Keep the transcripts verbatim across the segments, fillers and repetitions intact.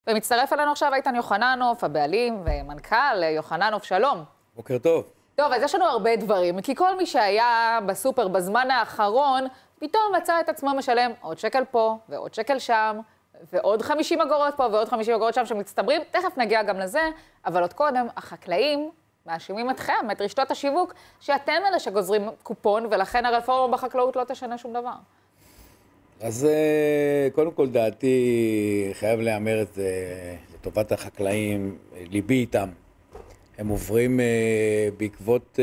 ומצטרף אלינו עכשיו איתן יוחננוף, הבעלים ומנכ"ל יוחננוף, שלום. בוקר טוב. טוב, אז יש לנו הרבה דברים, כי כל מי שהיה בסופר בזמן האחרון, פתאום מצא את עצמו משלם עוד שקל פה ועוד שקל שם, ועוד חמישים אגורות פה ועוד חמישים אגורות שם שמצטברים, תכף נגיע גם לזה, אבל עוד קודם, החקלאים מאשימים אתכם, את רשתות השיווק, שאתם אלה שגוזרים קופון, ולכן הרפורמה בחקלאות לא תשנה שום דבר. אז קודם כל דעתי, חייב לאמר את זה לטובת החקלאים, ליבי איתם. הם עוברים בעקבות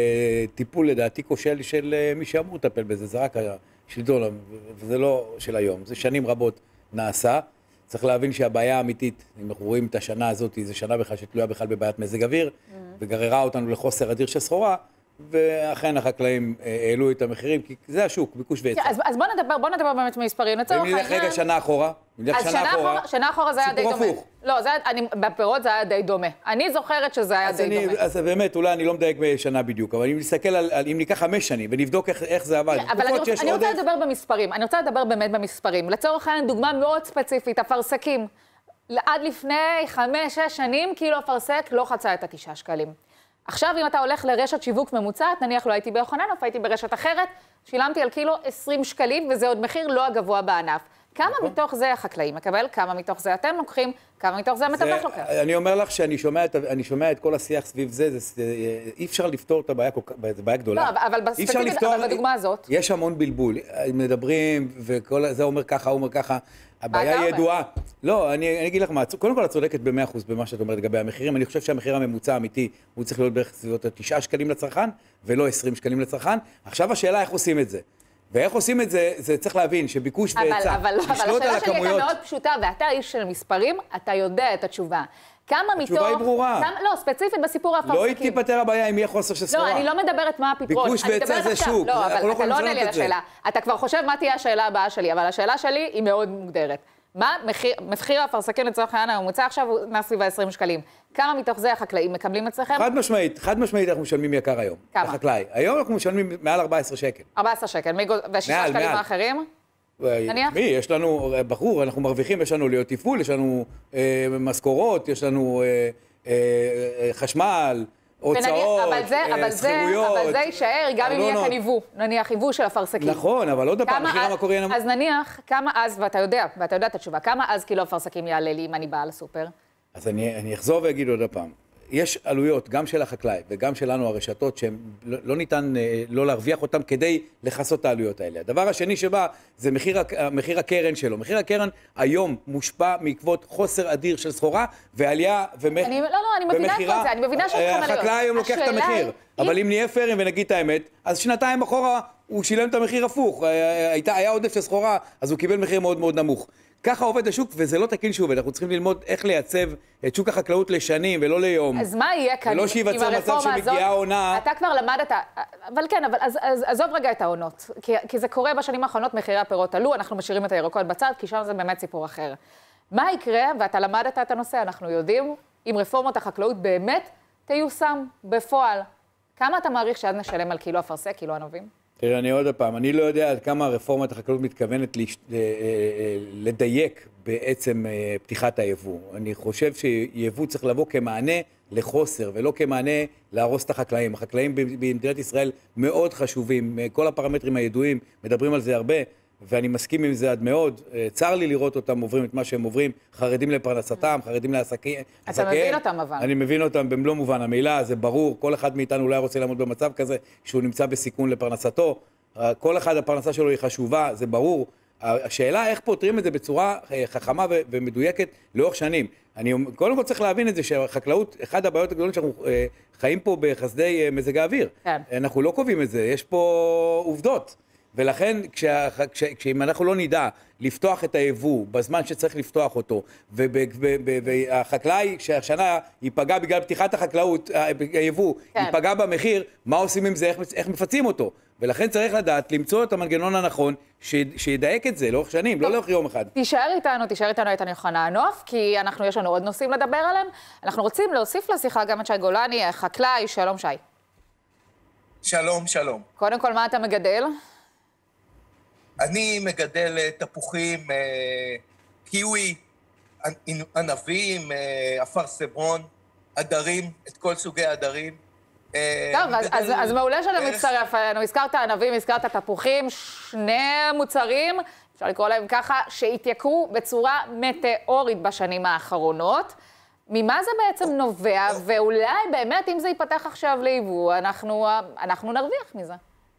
טיפול לדעתי כושל של מי שאמור לטפל בזה, זה רק השלטון, וזה לא של היום, זה שנים רבות נעשה. צריך להבין שהבעיה האמיתית, אם אנחנו רואים את השנה הזאת, זו שנה בכלל שתלויה בכלל בבעיית מזג אוויר, mm-hmm. וגררה אותנו לחוסר אדיר של סחורה, ואכן החקלאים העלו את המחירים, כי זה השוק, ביקוש והיצע. אז, אז בוא נדבר, בוא נדבר באמת מספרים. אם נלך רגע שנה אחורה, נלך אז שנה, שנה אחורה, אחורה, שנה אחורה זה היה די דומה. הפוך. לא, זה היה, אני, בפירות זה היה די דומה. אני זוכרת שזה היה די אני, דומה. אז באמת, אולי אני לא מדייק בשנה בדיוק, אבל אם נסתכל על, על אם ניקח חמש שנים ונבדוק איך, איך זה עבד. אבל אני, רוצה, אני רוצה לדבר במספרים, אני רוצה לדבר באמת במספרים. לצורך העניין, דוגמה מאוד ספציפית, הפרסקים. עד לפני חמש, שש שנים, קילו הפרסק לא חצה את התשעה שקלים. עכשיו, אם אתה הולך לרשת שיווק ממוצעת, נניח לא הייתי ביוחננוף, הייתי ברשת אחרת, שילמתי על קילו עשרים שקלים, וזה עוד מחיר לא הגבוה בענף. כמה מתוך זה החקלאי מקבל, כמה מתוך זה אתם לוקחים, כמה מתוך זה המתווך לוקח? אני אומר לך שאני שומע את, אני שומע את כל השיח סביב זה, זה, אי אפשר לפתור את הבעיה, זו בעיה גדולה. לא, אבל בספציפית, אבל בדוגמה הזאת. יש המון בלבול, מדברים, וכל זה אומר ככה, אומר ככה, הבעיה ידועה. לא, אני, אני אגיד לך מה, קודם כל את צודקת ב-מאה אחוז במה שאת אומרת לגבי המחירים, אני חושב שהמחיר הממוצע האמיתי, הוא צריך להיות בערך סביבות תשעה שקלים לצרכן, ולא עשרים שקלים לצרכן. עכשיו השאלה איך עושים את זה. ואיך עושים את זה, זה צריך להבין שביקוש והיצע, אבל, אבל, אבל השאלה שלי הייתה מאוד פשוטה, ואתה איש של מספרים, אתה יודע את התשובה. כמה מתוך... התשובה היא ברורה. כמה, לא, ספציפית בסיפור הפרסקים. לא תיפטר הבעיה אם יהיה חוסר של סחורה. לא, אני לא מדברת מה הפתרון. ביקוש והיצע זה שוק. לא, אבל אתה לא עונה לי על השאלה. אתה כבר חושב מה תהיה השאלה הבאה שלי, אבל השאלה שלי היא מאוד מוגדרת. מה מחיר, מחיר הפרסקים לצורך העניין הממוצע עכשיו הוא נע סביב עשרים שקלים. כמה מתוך זה החקלאים מקבלים אצלכם? חד משמעית, חד משמעית אנחנו משלמים יקר היום. כמה? החקלאי. היום אנחנו משלמים מעל ארבעה עשר שקל. ארבעה עשר שקל, ושישה שקלים האחרים? נניח? מי? יש לנו, בחור, אנחנו מרוויחים, יש לנו להיות תפעול, יש לנו אה, משכורות, יש לנו אה, אה, חשמל, הוצאות, אבל זה, אבל זה, אבל זה יישאר גם אם יהיה כאן היוו, נניח היוו של הפרסקים. נכון, אבל עוד פעם, מחיר המקורי... אז נניח, כמה אז, ואתה יודע, ואתה יודע את התשובה, כמה אז קילו הפרסקים יעלה לי אם אני באה לסופר? אז אני, אני אחזור ואגיד עוד פעם. יש עלויות, גם של החקלאי וגם שלנו הרשתות, שהן לא, לא ניתן לא להרוויח אותן כדי לחסות את העלויות האלה. הדבר השני שבא זה מחיר, מחיר הקרן שלו. מחיר הקרן היום מושפע מעקבות חוסר אדיר של סחורה, ועלייה ומח... אני, לא, לא, אני מבינה את זה, אני מבינה שיש כמה עלויות. החקלאי היום לוקח את המחיר, היא... אבל אם נהיה פיירים ונגיד את האמת, אז שנתיים אחורה הוא שילם את המחיר הפוך. הייתה, היה עודף של סחורה, אז הוא קיבל מחיר מאוד מאוד נמוך. ככה עובד השוק, וזה לא תקין שהוא עובד. אנחנו צריכים ללמוד איך לייצב את שוק החקלאות לשנים ולא ליום. אז מה יהיה כאן ולא שיווצר מצב שמגיעה עונה... אתה כבר למדת, אבל כן, אבל אז, אז, עזוב רגע את העונות. כי, כי זה קורה בשנים האחרונות, מחירי הפירות עלו, אנחנו משאירים את הירקות בצד, כי שם זה באמת סיפור אחר. מה יקרה, ואתה למדת את הנושא, אנחנו יודעים, אם רפורמות החקלאות באמת תיושם בפועל. כמה אתה מעריך שעד נשלם על קילו אפרסק, קילו ענבים? תראה, אני עוד פעם, אני לא יודע עד כמה רפורמת החקלאות מתכוונת לדייק בעצם פתיחת היבוא. אני חושב שיבוא צריך לבוא כמענה לחוסר, ולא כמענה להרוס את החקלאים. החקלאים במדינת ישראל מאוד חשובים, כל הפרמטרים הידועים, מדברים על זה הרבה, ואני מסכים עם זה עד מאוד. צר לי לראות אותם עוברים את מה שהם עוברים, חרדים לפרנסתם, חרדים לעסקים. אתה מבין אותם אבל. אני מבין אותם במלוא מובן המילה, זה ברור, כל אחד מאיתנו אולי רוצה לעמוד במצב כזה, שהוא נמצא בסיכון לפרנסתו, כל אחד הפרנסה שלו היא חשובה, זה ברור. השאלה איך פותרים את זה בצורה חכמה ומדויקת לאורך שנים. אני קודם כל צריך להבין את זה שהחקלאות, אחד הבעיות הגדולות שאנחנו חיים פה בחסדי מזג האוויר. כן. אנחנו לא קובעים את זה, יש פה עובדות. ולכן, כשה, כש, כשאם אנחנו לא נדע לפתוח את היבוא בזמן שצריך לפתוח אותו, והחקלאי שהשנה ייפגע בגלל פתיחת החקלאות, היבוא, כן. ייפגע במחיר, מה עושים עם זה, איך, איך מפצים אותו? ולכן צריך לדעת למצוא את המנגנון הנכון שידייק את זה לאורך שנים, לא לאורך יום אחד. תישאר איתנו, תישאר איתנו איתן יוחננוף, כי אנחנו, יש לנו עוד נושאים לדבר עליהם. אנחנו רוצים להוסיף לשיחה גם את שי גולני, חקלאי. שלום שי. שלום, שלום. קודם כל, מה אתה מגדל? אני מגדל תפוחים, קיווי, ענבים, אפרסמון, עדרים, את כל סוגי העדרים. טוב, אז, אז, אז מעולה שאתה מצטרף אלינו. הזכרת ענבים, הזכרת תפוחים, שני מוצרים, אפשר לקרוא להם ככה, שהתייקרו בצורה מטאורית בשנים האחרונות. ממה זה בעצם נובע, ואולי באמת אם זה ייפתח עכשיו ליבוא, אנחנו, אנחנו נרוויח מזה.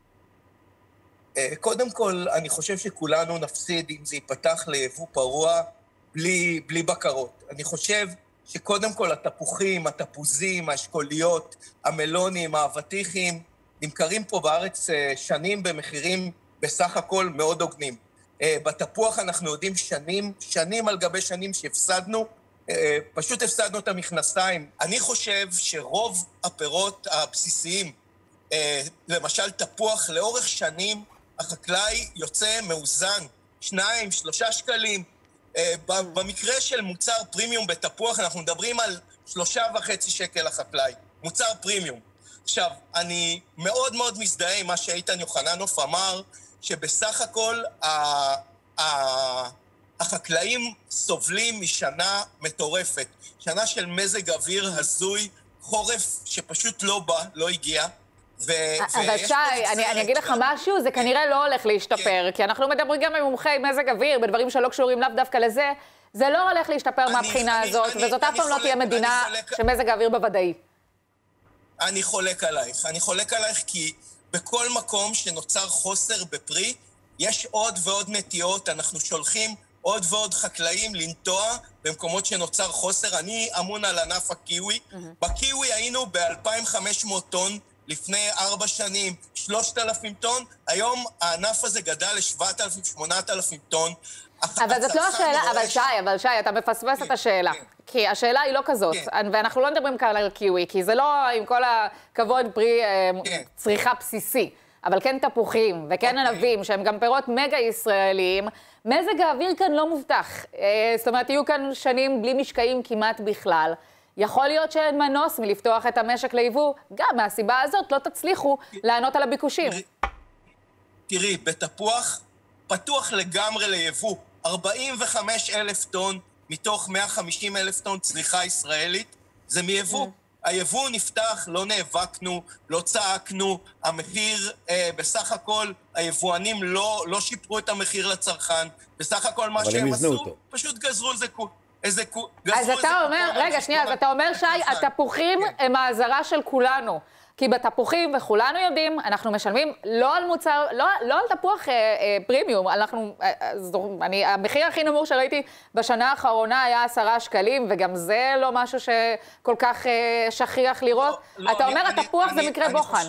קודם כל, אני חושב שכולנו נפסיד אם זה ייפתח ליבוא פרוע בלי, בלי בקרות. אני חושב שקודם כל התפוחים, התפוזים, האשכוליות, המלונים, האבטיחים, נמכרים פה בארץ שנים במחירים בסך הכל מאוד הוגנים. בתפוח אנחנו יודעים שנים, שנים על גבי שנים שהפסדנו, פשוט הפסדנו את המכנסיים. אני חושב שרוב הפירות הבסיסיים, למשל תפוח, לאורך שנים החקלאי יוצא מאוזן, שניים, שלושה שקלים. במקרה של מוצר פרימיום בתפוח, אנחנו מדברים על שלושה וחצי שקל לחקלאי. מוצר פרימיום. עכשיו, אני מאוד מאוד מזדהה עם מה שאיתן יוחננוף אמר, שבסך הכל החקלאים סובלים משנה מטורפת. שנה של מזג אוויר הזוי, חורף שפשוט לא בא, לא הגיע. אבל שי, אני אגיד לך משהו, זה כנראה לא הולך להשתפר, כי אנחנו מדברים גם עם מומחי מזג אוויר, בדברים שלא קשורים לאו דווקא לזה, זה לא הולך להשתפר מהבחינה הזאת, וזאת אף פעם לא תהיה מדינה שמזג האוויר בוודאי. אני חולק עלייך, אני חולק עלייך כי בכל מקום שנוצר חוסר בפרי, יש עוד ועוד נטיות, אנחנו שולחים עוד ועוד חקלאים לנטוע במקומות שנוצר חוסר. אני אמון על ענף הקיווי, בקיווי היינו ב-אלפיים וחמש מאות טון, לפני ארבע שנים, שלושת אלפים טון, היום הענף הזה גדל ל-שבעת אלפים, שמונת אלפים טון. אבל זאת לא השאלה, אבל שי, אבל שי, אתה מפספס את השאלה. כי השאלה היא לא כזאת, ואנחנו לא מדברים כאן על קיווי, כי זה לא, עם כל הכבוד, פרי צריכה בסיסי. אבל כן תפוחים וכן ענבים, שהם גם פירות מגה ישראליים, מזג האוויר כאן לא מובטח. זאת אומרת, יהיו כאן שנים בלי משקעים כמעט בכלל. יכול להיות שאין מנוס מלפתוח את המשק ליבוא, גם מהסיבה הזאת לא תצליחו לענות על הביקושים. תראי, בתפוח פתוח לגמרי ליבוא, ארבעים וחמישה אלף טון מתוך מאה וחמישים אלף טון צריכה ישראלית, זה מיבוא. היבוא נפתח, לא נאבקנו, לא צעקנו, המחיר אה, בסך הכל, היבואנים לא, לא שיפרו את המחיר לצרכן, בסך הכל מה שהם עשו, אותו. פשוט גזרו איזה קו... איזה קו... אז אתה אומר, רגע, שנייה, אז אתה אומר, שי, התפוחים הם האזהרה של כולנו. כי בתפוחים, וכולנו יודעים, אנחנו משלמים לא על מוצר, לא, לא על תפוח אה, אה, פרימיום, אנחנו, אה, זו, אני, המחיר הכי נמוך שראיתי בשנה האחרונה היה עשרה שקלים, וגם זה לא משהו שכל כך אה, שכיח לראות. לא, אתה לא, אומר, אני, התפוח אני, זה מקרה אני בוחן. חושב,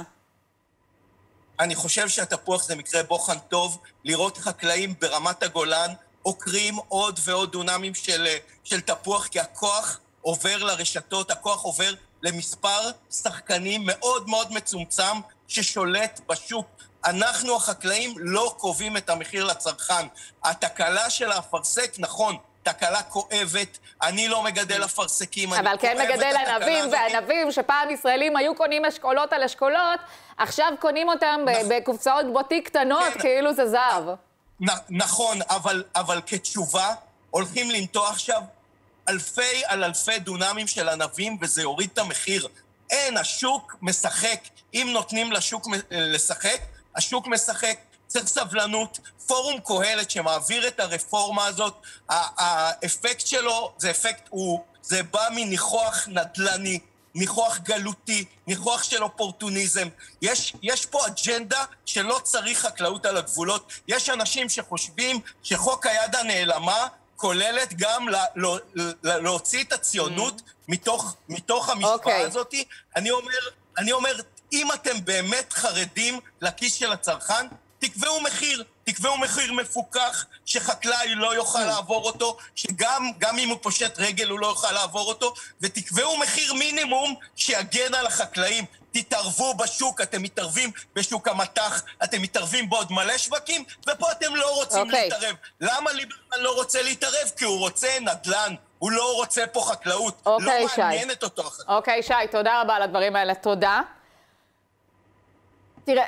אני חושב שהתפוח זה מקרה בוחן טוב, לראות חקלאים ברמת הגולן, עוקרים עוד ועוד דונמים של, של תפוח, כי הכוח עובר לרשתות, הכוח עובר למספר שחקנים מאוד מאוד מצומצם ששולט בשוק. אנחנו החקלאים לא קובעים את המחיר לצרכן. התקלה של האפרסק, נכון, תקלה כואבת, אני לא מגדל אפרסקים. אבל כן מגדל ענבים, וענבים שפעם ישראלים היו קונים אשכולות על אשכולות, עכשיו קונים אותם בקופסאות בוטיק קטנות, כאילו זה זהב. נכון, אבל, אבל כתשובה, הולכים לנטוע עכשיו אלפי על אלפי דונמים של ענבים, וזה יוריד את המחיר. אין, השוק משחק. אם נותנים לשוק לשחק, השוק משחק. צריך סבלנות. פורום קהלת שמעביר את הרפורמה הזאת, האפקט שלו, זה אפקט, הוא, זה בא מניחוח נדל"ני, ניחוח גלותי, ניחוח של אופורטוניזם. יש, יש פה אג'נדה שלא צריך חקלאות על הגבולות. יש אנשים שחושבים שחוק היד הנעלמה, כוללת גם להוציא את הציונות מתוך, מתוך המשוואה הזאת. אני אומר, אני אומר, אם אתם באמת חרדים לכיס של הצרכן, תקבעו מחיר, תקבעו מחיר מפוקח, שחקלאי לא יוכל לעבור אותו, שגם גם אם הוא פושט רגל הוא לא יוכל לעבור אותו, ותקבעו מחיר מינימום שיגן על החקלאים. תתערבו בשוק, אתם מתערבים בשוק המטח, אתם מתערבים בעוד מלא שווקים, ופה אתם לא רוצים okay. להתערב. למה ליברמן לא רוצה להתערב? כי הוא רוצה נדל"ן, הוא לא רוצה פה חקלאות, okay, לא שי. מעניינת אותו החקלאות. אוקיי, okay, שי, תודה רבה על הדברים האלה, תודה. תראה,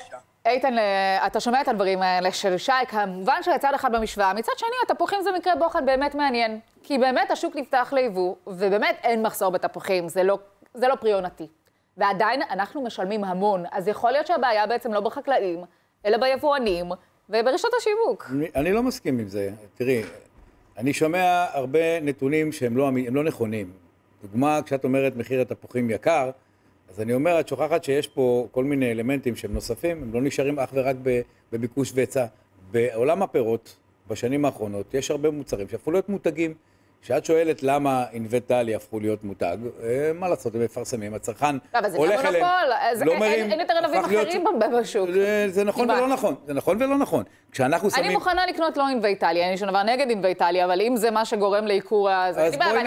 איתן, אתה שומע את הדברים האלה של שי, כמובן שיצא לך במשוואה. מצד שני, התפוחים זה מקרה בוחן באמת מעניין. כי באמת השוק נפתח ליבוא, ובאמת אין מחסור בתפוחים, זה לא, זה לא פרי עונתי. ועדיין אנחנו משלמים המון, אז יכול להיות שהבעיה בעצם לא בחקלאים, אלא ביבואנים וברשתות השיווק. אני, אני לא מסכים עם זה. תראי, אני שומע הרבה נתונים שהם לא, הם לא נכונים. דוגמה, כשאת אומרת מחיר התפוחים יקר, אז אני אומר, את שוכחת שיש פה כל מיני אלמנטים שהם נוספים, הם לא נשארים אך ורק בביקוש והיצע. בעולם הפירות, בשנים האחרונות, יש הרבה מוצרים שהפכו להיות מותגים. כשאת שואלת למה אינבטלי הפכו להיות מותג, מה לעשות, הם מפרסמים, הצרכן הולך אליהם. אבל אין יותר ענבים אחרים בשוק. זה נכון ולא נכון, זה נכון ולא נכון. כשאנחנו שמים... אני מוכנה לקנות לא אינבטלי, אני שום דבר נגד אינבטלי, אבל אם זה מה שגורם לעיקור, אז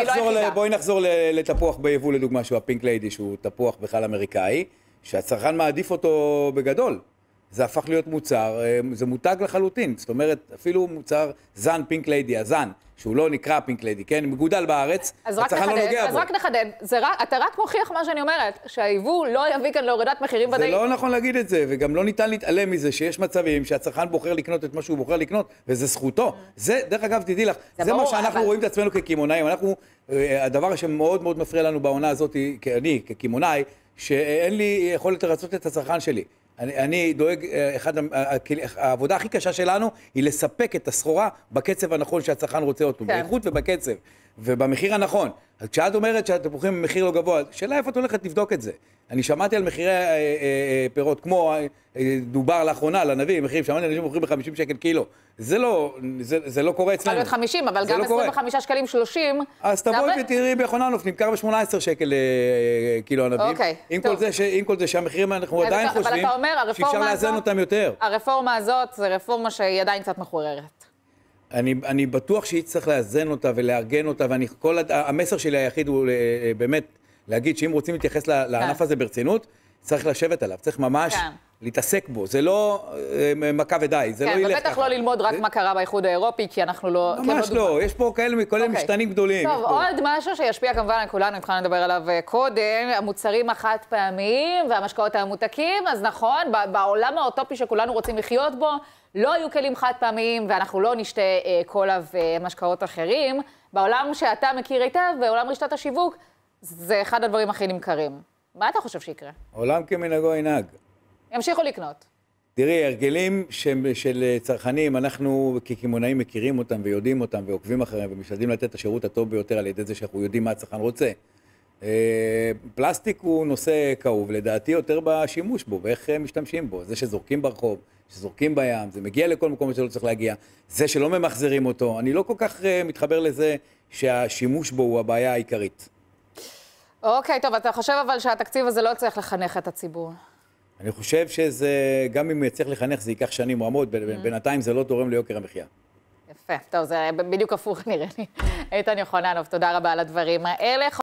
בואי נחזור לתפוח ביבוא לדוגמה, שהוא הפינק ליידי, שהוא תפוח בכלל אמריקאי, שהצרכן מעדיף אותו בגדול. זה הפך להיות מוצר, זה מותג לחלוטין, זאת אומרת, אפילו מוצר זן פינק ליידי, הזן, שהוא לא נקרא פינק ליידי, כן? מגודל בארץ, הצרכן לא נוגע בו. אז רק נחדד, אתה רק מוכיח מה שאני אומרת, שהיבוא לא יביא כאן להורדת מחירים ודאי. זה לא נכון להגיד את זה, וגם לא ניתן להתעלם מזה שיש מצבים שהצרכן בוחר לקנות את מה שהוא בוחר לקנות, וזה זכותו. זה, דרך אגב, תדעי לך, זה מה שאנחנו רואים את עצמנו כקימונאים. אנחנו, הדבר שמאוד מאוד מפריע לנו בעונה הזאת, אני כקימונאי, שאין לי יכולת לרצות את הצרכן שלי. אני, אני דואג, אחד, העבודה הכי קשה שלנו היא לספק את הסחורה בקצב הנכון שהצרכן רוצה אותו, כן. באיכות ובקצב, ובמחיר הנכון. אז כשאת אומרת שהתפוחים במחיר לא גבוה, שאלה איפה את הולכת לבדוק את זה? אני שמעתי על מחירי אה, אה, פירות, כמו אה, דובר לאחרונה, לנביא, מחירים, שמעתי אנשים מוכרים ב-חמישים שקל קילו. זה לא, זה, זה לא קורה אצלנו. יכול להיות חמישים, אבל גם לא עשרים וחמישה שקלים שלושים. אז תבואי ותראי ביוחננוף, נמכר ב-שמונה עשרה שקל אה, קילו ענבים. אוקיי, עם כל זה, ש, עם כל זה שהמחירים אנחנו עדיין חושבים שאפשר לאזן אותם יותר. הרפורמה הזאת זה רפורמה שהיא עדיין קצת מחוררת. אני, אני בטוח שהיא צריך לאזן אותה ולארגן אותה, ואני, כל, המסר שלי היחיד הוא באמת להגיד שאם רוצים להתייחס לענף הזה ברצינות, צריך לשבת עליו, צריך ממש להתעסק בו, זה לא מכה ודי, זה לא ילך ככה. כן, ובטח לא ללמוד רק מה קרה באיחוד האירופי, כי אנחנו לא... ממש לא, יש פה כאלה משתנים גדולים. טוב, עוד משהו שישפיע כמובן על כולנו, התחלנו לדבר עליו קודם, המוצרים החד פעמיים והמשקאות הממותקים, אז נכון, בעולם האוטופי שכולנו רוצים לחיות בו, לא היו כלים חד פעמיים, ואנחנו לא נשתה קולה ומשקאות אחרים. בעולם שאתה מכיר היטב, בעולם רשתות השיווק, זה אחד הדברים הכי נמכרים. מה אתה חושב שיקרה? עולם כמנהגו ינהג. ימשיכו לקנות. תראי, הרגלים של, של צרכנים, אנחנו כקימונאים מכירים אותם ויודעים אותם ועוקבים אחריהם ומשתדלים לתת את השירות הטוב ביותר על ידי זה שאנחנו יודעים מה הצרכן רוצה. פלסטיק הוא נושא כאוב, לדעתי יותר בשימוש בו ואיך משתמשים בו. זה שזורקים ברחוב, שזורקים בים, זה מגיע לכל מקום שלא צריך להגיע. זה שלא ממחזרים אותו, אני לא כל כך מתחבר לזה שהשימוש בו הוא הבעיה העיקרית. אוקיי, טוב, אתה חושב אבל שהתקציב הזה לא צריך לחנך את הציבור? אני חושב שזה, גם אם יצליח לחנך, זה ייקח שנים רמות, בינתיים זה לא תורם ליוקר המחיה. יפה, טוב, זה בדיוק הפוך נראה לי. איתן יוחננוף, תודה רבה על הדברים האלה.